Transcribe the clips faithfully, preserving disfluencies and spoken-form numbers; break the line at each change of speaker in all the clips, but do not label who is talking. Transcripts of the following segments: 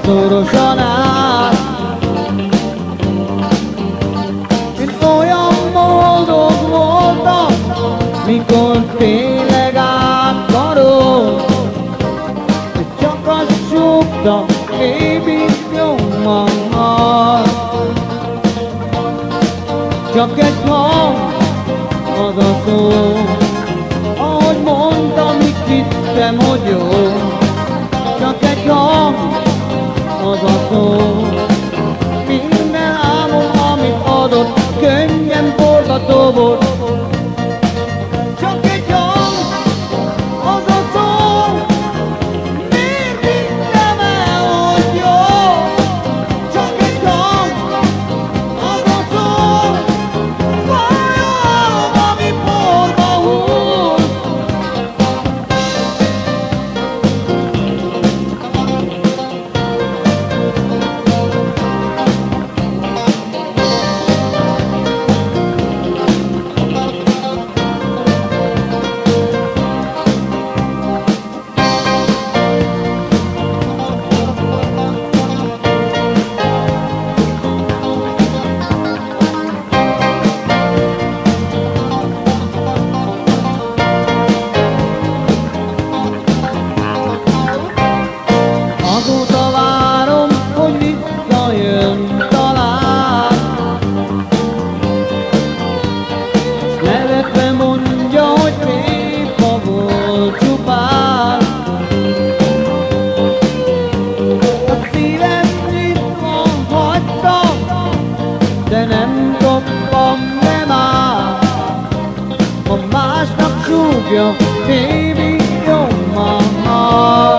szorosan át. Én olyan boldog voltam, mikor tényleg átkarod, és csak azt súgta, baby, nyomammal. Csak egy hang, az a szó, ahogy mondtam, mit hittem, hogy jó. Csak egy hang, az a szó, minden álmom, amit adott, könnyen forgató volt. Csak egy hang, az a szó, miért hittem el, hogy jó. Csak egy hang, az a szó, vajon ami porba hull. Azóta várom, hogy visszajön talán, s nevetve mondja, hogy tréfa volt csupán. A szívem nyitva hagytam, de nem dobtam be már. Ha másnak súgja, baby, nyomammal.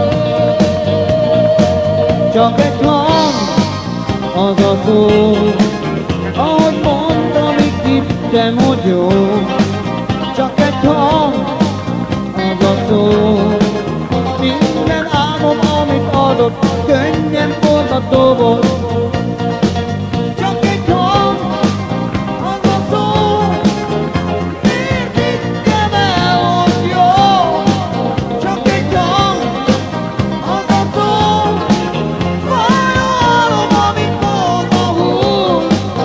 Csak egy hang, az a szó, ahogy mondtam, mit hittem, hogy jó. Csak egy hang, az a szó, minden álmom, amit adott, könnyen forgató volt. Csak egy hang, az a szó, miért hittem el, hogy jó. Csak egy hang, az a szó, vajon ami porba hull.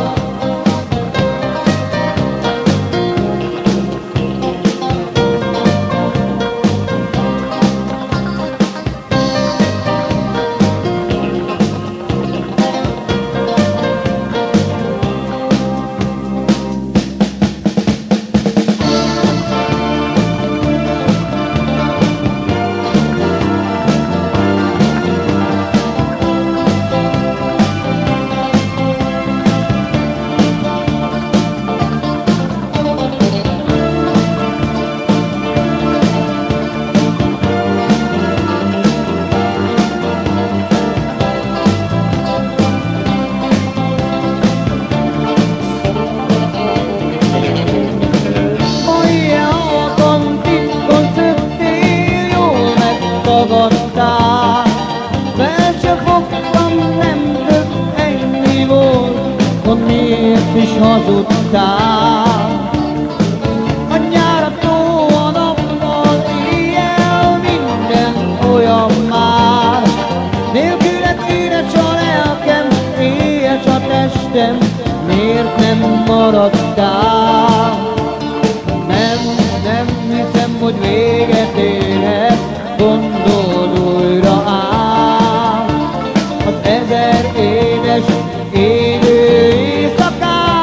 Ma ilyen titkon szöktél, jól megtagadtál. Fel se fogtam, nem több ennyi volt, hogy miért is hazudtál. A nyár, a tó, a nappal, éjjel, minden olyan más. Nélküled üres a lelkem, éhes a testem, miért nem maradtál? Nem, nem hiszem, hogy véget érhet, gondold újra át az ezer éves élő éjszakát.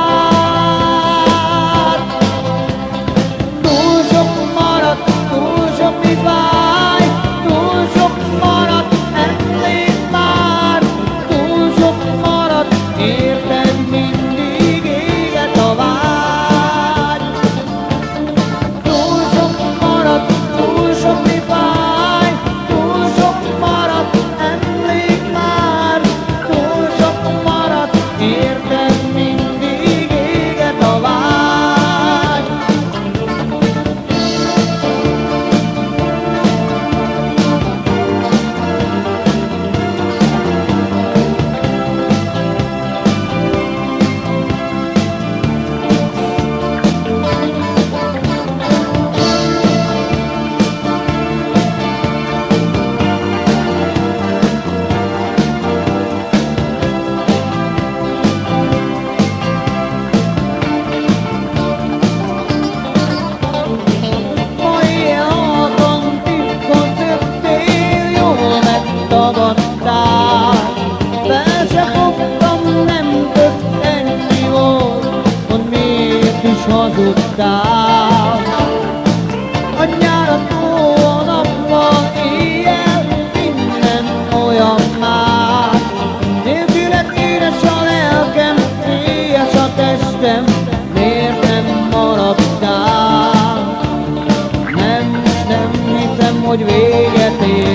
Túl sok maradt, túl sok mi fáj, túl sok maradt, emlék már. Túl sok maradt, érted, mindig éget a vágy. hogy véget ér.